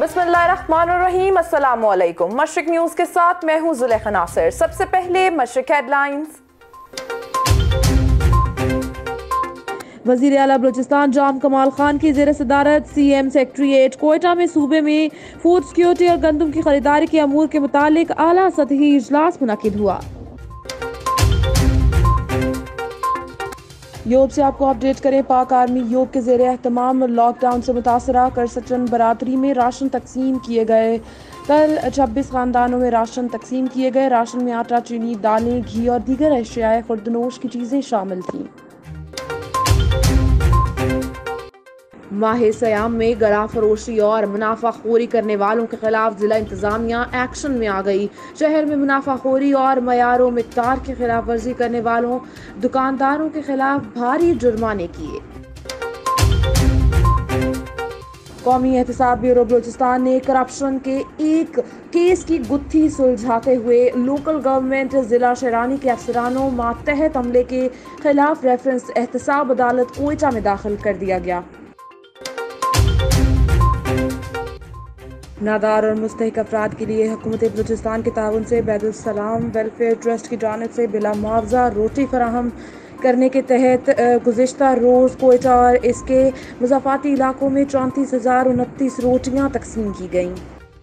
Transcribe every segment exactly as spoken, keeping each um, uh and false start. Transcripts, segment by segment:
बिस्मिल्लाहिर्रहमानिर्रहीम, अस्सलामुअलैकुम। मशरिक न्यूज़ के साथ मैं हूँ जुलेखा नासिर। सबसे पहले मशरिक हेडलाइंस। वज़ीर आला बलूचिस्तान जाम कमाल खान की ज़ेर सदारत सी एम सेक्रेटरीट कोयटा में सूबे में फूड सिक्योरिटी और गंदम की खरीदारी के अमूर के मुतालिक आला सतही इजलास मुनक़िद हुआ। यूब से आपको अपडेट करें, पाक आर्मी यूब के ज़ेर एहतमाम लॉकडाउन से मुतासरा करसचन बरादरी में राशन तकसीम किए गए। कल छब्बीस खानदानों में राशन तकसीम किए गए। राशन में आटा, चीनी, दालें, घी और दीगर अशियाए खुर्दनोश की चीज़ें शामिल थीं। माह सयाम में गला फरोशी और मुनाफाखोरी करने वालों के खिलाफ जिला इंतजामिया एक्शन में आ गई। शहर में मुनाफाखोरी और मयारों मिकदार की खिलाफ वर्जी करने वालों दुकानदारों के खिलाफ भारी जुर्माने किए। कौमी एहतसाब ब्यूरो बलूचिस्तान ने करप्शन के एक केस की गुत्थी सुलझाते हुए लोकल गवर्नमेंट जिला शरानी के अफसरानों मातहत अमले के खिलाफ रेफरेंस एहतसाब अदालत कोयटा में दाखिल कर दिया गया। नादार और मुस्तहिक अफराद के लिए हुकूमत बलूचिस्तान के ताउन से बैतुल सलाम वेलफेयर ट्रस्ट की जानिब से बिला मुआवजा रोटी फराहम करने के तहत गुज़िश्ता रोज़ कोयटा और इसके मुज़ाफ़ाती इलाकों में चौंतीस हज़ार उनतीस रोटियाँ तकसीम की गईं।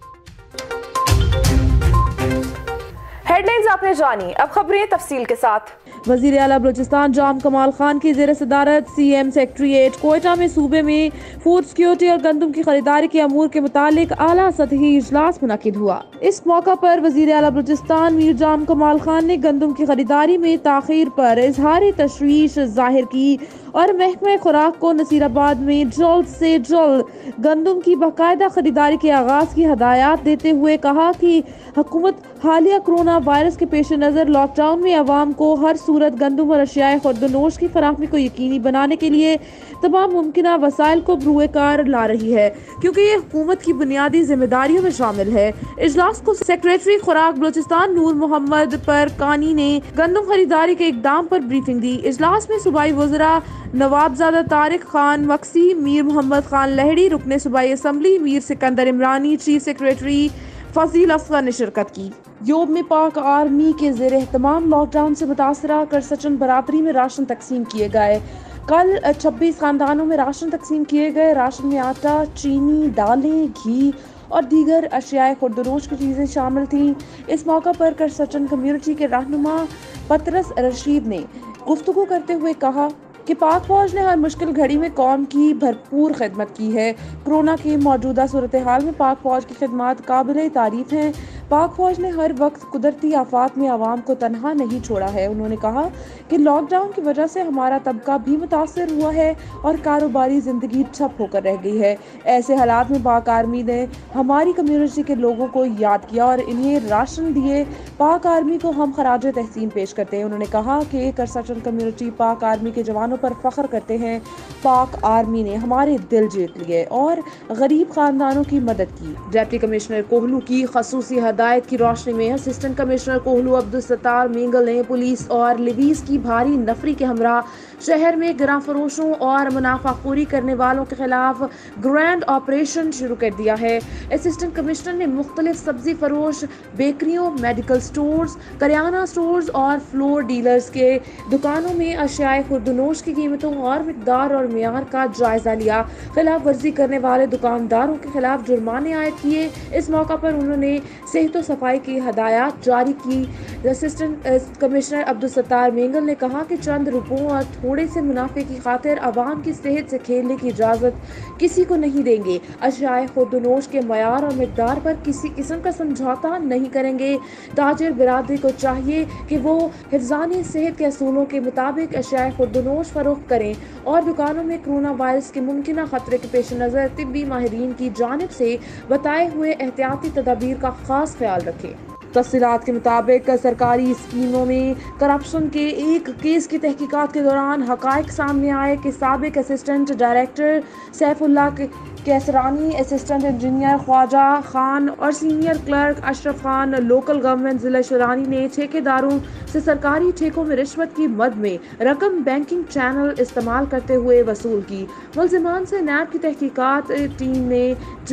हेडलाइंस आपने जानी, अब खबरें तफसील के साथ। वज़ीर आला बलूचिस्तान जाम कमाल खान की ज़ेर सदारत सी एम सेक्रेटरीट कोयटा में सूबे में फूड सिक्योरिटी और गंदम की खरीदारी के अमूर के मुतालिक आला सतही इजलास मुनक़िद हुआ। इस मौका पर वज़ीर आला बलूचिस्तान मीर जाम कमाल खान ने गंदम की खरीदारी में ताख़ीर पर इजहार तशवीश जाहिर की और महकमा खुराक को नसीराबाद में जल्द से जल्द गंदम की बाकायदा खरीदारी के आगाज़ की हदायत देते हुए कहा कि हुकूमत हालिया कोरोना वायरस के पेश नज़र लॉकडाउन में आवाम को हर सूरत गंदम और अशियाए खुर्दनोश की फराहमी को यकीनी बनाने के लिए तमाम मुमकिन वसाइल को बरूए कार ला रही है, क्योंकि ये हुकूमत की बुनियादी जिम्मेदारियों में शामिल है। इजलास को सेक्रेटरी खुराक बलूचिस्तान नूर मोहम्मद परकानी ने गंदम खरीदारी के इकदाम पर ब्रीफिंग दी। इजलास में सूबाई वज़रा नवाबजादा तारिक खान मक्सी, मीर मोहम्मद खान लहड़ी, रुकने सूबाई assembly Mir Sikandar Imrani, chief secretary Fazeel Afsar ने शिरकत की। यूब में पाक आर्मी के ज़ेर एहतमाम लॉकडाउन से मुतासरा करसचन बरादरी में राशन तकसीम किए गए। कल छब्बीस खानदानों में राशन तकसीम किए गए। राशन में आटा, चीनी, दालें, घी और दीगर अशियाए खुर्दनोश की चीज़ें शामिल थीं। इस मौका पर करसचन कम्युनिटी के रहनुमा पतरस रशीद ने गुफ्तगू करते हुए कहा कि पाक फौज ने हर मुश्किल घड़ी में कौम की भरपूर खिदमत की है। कोरोना की मौजूदा सूरत हाल में पाक फौज की खिदमत काबिल तारीफ हैं। पाक फौज ने हर वक्त कुदरती आफात में आवाम को तनहा नहीं छोड़ा है। उन्होंने कहा कि लॉकडाउन की वजह से हमारा तबका भी मुतासर हुआ है और कारोबारी ज़िंदगी ठप होकर रह गई है। ऐसे हालात में पाक आर्मी ने हमारी कम्युनिटी के लोगों को याद किया और इन्हें राशन दिए। पाक आर्मी को हम खराज तहसीन पेश करते हैं। उन्होंने कहा कि करसचन कम्युनिटी पाक आर्मी के जवानों पर फख्र करते हैं। पाक आर्मी ने हमारे दिल जीत लिए और गरीब खानदानों की मदद की। डिप्टी कमिश्नर कोहलू की खसूसी हदायत की रोशनी में असिस्टेंट कमिश्नर कोहलू अब्दुल सत्तार मेंगल ने पुलिस और लिवीज की भारी नफरी के हमरा शहर में गिरा फरोशों और मुनाफाखोरी करने वालों के खिलाफ ग्रैंड ऑपरेशन शुरू कर दिया है। असिस्टेंट कमिश्नर ने मुख्तलिफ सब्जी फरोश, बेकरियों, मेडिकल स्टोर्स, करियाना स्टोर्स और फ्लोर डीलर्स के दुकानों में अशियाए खुर्दनोश की कीमतों और मिकदार और मियार का जायजा लिया। खिलाफ वर्जी करने वाले दुकानदारों के खिलाफ जुर्माने आयद किए। इस मौका पर उन्होंने सेहत और सफाई की हदायत जारी की। असिस्टेंट कमिश्नर अब्दुल सत्तार मेंगल ने कहा कि चंद रुपयों और थोड़े से मुनाफे की खातिर आवाम की सेहत से खेलने की इजाज़त किसी को नहीं देंगे। अशियाए खुर्दनोश के मयार और मिकदार पर किसी किस्म का समझौता नहीं करेंगे। ताजिर बिरादरी को चाहिए कि वो हिफ्ज़ानी सेहत के असूलों के मुताबिक अशियाए खुर्दनोश फरोख्त करें और दुकानों में कोरोना वायरस के मुमकिन खतरे के पेश नज़र तिब्बी माहिरीन की जानिब से बताए हुए एहतियाती तदाबीर का खास ख्याल रखें। तफसीलात के मुताबिक सरकारी स्कीमों में करप्शन के एक केस की तहकीकात के दौरान हकायक सामने आए कि साबिक असिस्टेंट डायरेक्टर सैफुल्लाह के कैसरानी, असिस्टेंट इंजीनियर ख्वाजा खान और senior clerk Ashraf Khan local government जिला शरानी ने ठेकेदारों से सरकारी ठेकों में रिश्वत की मद में रकम बैंकिंग चैनल इस्तेमाल करते हुए वसूल की। मुलजिमान से नैब की तहकीकात टीम ने जब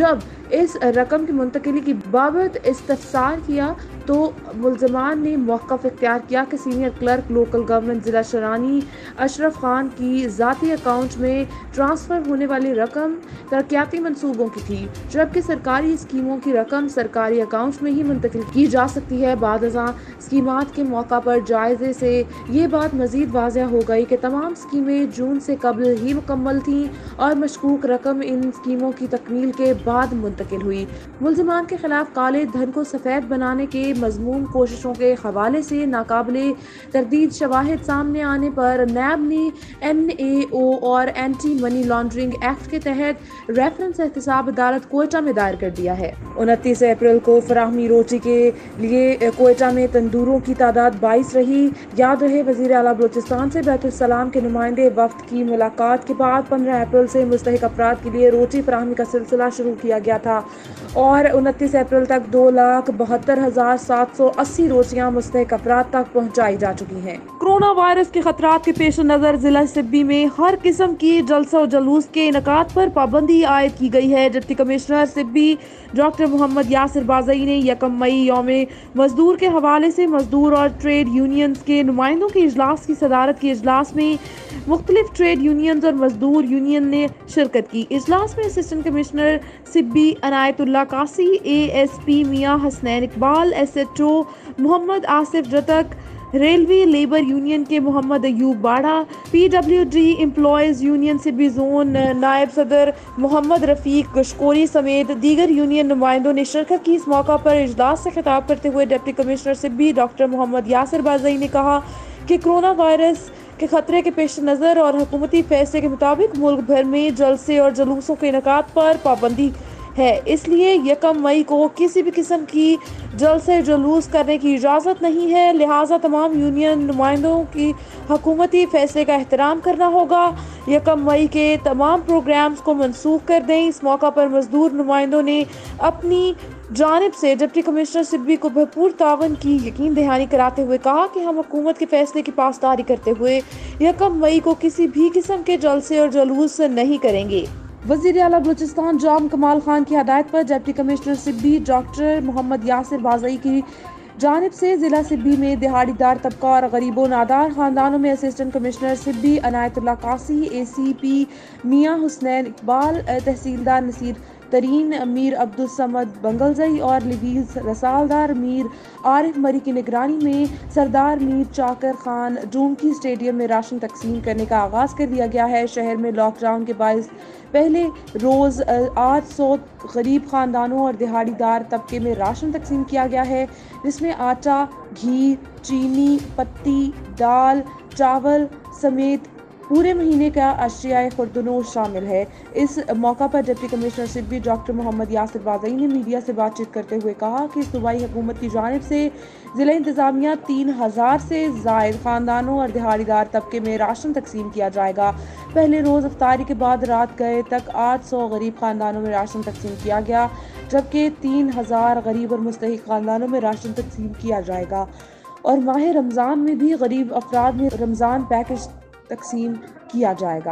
इस रकम की मुंतकिली की बाबत इस्तफसार किया तो मुलजमान ने मौक़िफ़ इख्तियार किया कि सीनियर क्लर्क लोकल गवर्नमेंट ज़िला शरानी अशरफ खान की ज़ाती अकाउंट में ट्रांसफ़र होने वाली रकम तरक्याती मंसूबों की थी, जबकि सरकारी स्कीमों की रकम सरकारी अकाउंट में ही मुंतकिल की जा सकती है। बाद अज़ां स्कीमात के मौका पर जायजे से ये बात मज़ीद वाज़ह हो गई कि तमाम स्कीमें जून से कबल ही मुकम्मल थीं और मशकूक रकम इन स्कीमों की तकमील के बाद मुंतकिल हुई। मुलजमान के खिलाफ काले धन को सफ़ेद बनाने के मजमून कोशिशों के हवाले से नाकाबिले तरदीद शवाहिद सामने आने पर नैब ने एन ए ओ और एंटी मनी लॉन्ड्रिंग एक्ट के तहत रेफरेंस एहतसाब अदालत कोयटा में दायर कर दिया है। उनतीस अप्रैल को फराहमी रोटी के लिए कोयटा में तंदूरों की तादाद बाईस रही। याद रहे वज़ीर आला बलूचिस्तान से बैतुल सलाम के नुमाइंदे वफ्द की मुलाकात के बाद पंद्रह अप्रैल से मुस्तहिक अफराद के लिए रोटी फराहमी का सिलसिला शुरू किया गया था और उनतीस अप्रैल तक दो लाख बहत्तर हजार सात सौ अस्सी रोटियां मुस्तहिक अफराद तक पहुँचाई जा चुकी हैं। कोरोना वायरस के खतरात के पेश नज़र जिला सिब्बी में हर किस्म की जलसा और जलूस के इनकाद पर पाबंदी आयद की गई है। Deputy commissioner Sibi doctor Mohammad Yasir Bazai ने यकम मई यौम मजदूर के हवाले से मजदूर और ट्रेड यूनियंस के नुमाइंदों के इजलास की सदारत की। इजलास में मुख्तलिफ ट्रेड यूनियंस और मजदूर यूनियन ने शिरकत की। इजलास में असिस्टेंट कमिश्नर सिब्बी अनायतुल्लाह कासी, ए S P Mian Hasnain Iqbal, S H O Mohammad Asif Jatak, railway labour union के Mohammad Ayub Bara, P W D employees union Sibi zone नायब सदर मोहम्मद रफ़ीक गशकोरी समेत दीगर यूनियन नुमाइंदों ने शिरकत की। इस मौका पर इजलास से खिताब करते हुए deputy commissioner Sibi doctor Mohammad Yasir Bazai ने कहा कि कोरोना वायरस के खतरे के पेश नज़र और हुकूमती फैसले के मुताबिक मुल्क भर में जलसे और जुलूसों के इनकाद पर पाबंदी है, इसलिए यकम मई को किसी भी किस्म की जलसे जुलूस करने की इजाज़त नहीं है। लिहाजा तमाम यूनियन नुमाइंदों की हुकूमती फैसले का एहतराम करना होगा। यकम मई के तमाम प्रोग्राम्स को मनसूख कर दें। इस मौका पर मजदूर नुमाइंदों ने अपनी जानिब से डिप्टी कमिश्नर सिब्बी को भरपूर तावन की यकीन दहानी कराते हुए कहा कि हम हुकूमत के फैसले की पासदारी करते हुए यकम मई को किसी भी किस्म के जलसे और जुलूस नहीं करेंगे। वज़ीर आला बलूचिस्तान जाम कमाल खान की हदायत पर deputy commissioner Sibi doctor Mohammad Yasir Bazai की जानिब से ज़िला सिब्बी में दिहाड़ीदार तबका और गरीबो नादार ख़ानदानों में असिस्टेंट कमिश्नर सिब्बी अनायतुल्लाह कासी, ए सी पी मियाँ हुसनैन इकबाल, तहसीलदार नसीर तरीन, मीर अब्दुल समद बंगलजई और लिवीज रसालदार मीर आरिफ मरी की निगरानी में सरदार मीर चाकर खान डूमकी स्टेडियम में राशन तकसीम करने का आगाज़ कर दिया गया है। शहर में लॉकडाउन के बायस पहले रोज़ आठ सौ गरीब ख़ानदानों और दिहाड़ीदार तबके में राशन तकसीम किया गया है, जिसमें आटा, घी, चीनी, पत्ती, दाल, चावल समेत पूरे महीने का अशियाए खुर्दनोश शामिल है। इस मौका पर deputy commissioner Sibi doctor Mohammad Yasir Bazai ने मीडिया से बातचीत करते हुए कहा कि सूबाई हुकूमत की जानिब से ज़िला इंतज़ामिया तीन हज़ार से ज़ायद ख़ानदानों और दिहाड़ीदार तबके में राशन तकसीम किया जाएगा। पहले रोज़ अफ्तारी के बाद रात गए तक आठ सौ गरीब ख़ानदानों में राशन तकसीम किया गया, जबकि तीन हज़ार गरीब और मुस्तहिक ख़ानदानों में राशन तकसीम किया जाएगा और माह रमज़ान में भी गरीब अफराद में रमज़ान पैकेज तकसीम किया जाएगा।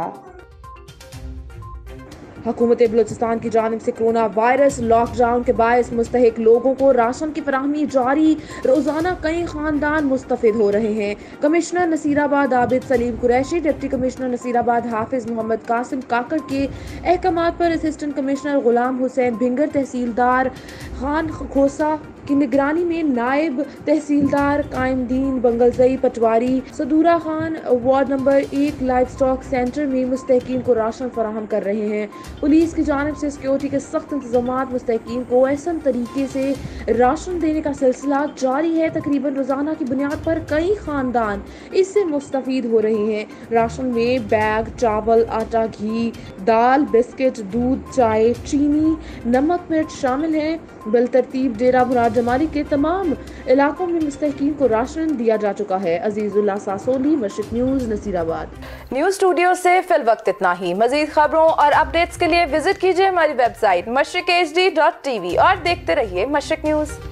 हुकूमत बलूचिस्तान की जानिब से कोरोना वायरस लॉकडाउन के बायस मुस्तहिक लोगों को राशन की फराहमी जारी। रोजाना कई खानदान मुस्तफिद हो रहे हैं। Commissioner Naseerabad Abid Saleem Qureshi, deputy commissioner Naseerabad Hafiz Mohammad Qasim Kakar के अहकामात पर असिस्टेंट कमिश्नर गुलाम हुसैन भिंगर, तहसीलदार खान खोसा की निगरानी में नायब तहसीलदार कायमदीन बंगलजई पटवारी सदूरा खान वार्ड नंबर एक लाइफ स्टॉक सेंटर में मुस्तहिकीन को राशन फराहम कर रहे हैं। पुलिस की जानिब से सिक्योरिटी के सख्त इंतजाम मुस्तहिकीन को ऐसा तरीके से राशन देने का सिलसिला जारी है। तकरीबन रोजाना की बुनियाद पर कई खानदान इससे मुस्तफीद हो रहे हैं। राशन में बैग, चावल, आटा, घी, दाल, बिस्किट, दूध, चाय, चीनी, नमक, मिर्च शामिल हैं। बिलतरतीब डेरा मुराद जमाली के तमाम इलाकों में मुस्तहिकीन को राशन दिया जा चुका है। Azizullah Sasoli, Mashriq news, Naseerabad. News studio से फिल वक्त इतना ही। मजीद खबरों और अपडेट्स के लिए विजिट कीजिए हमारी website Mashriq H D dot T V और देखते रहिए मशरिक न्यूज़।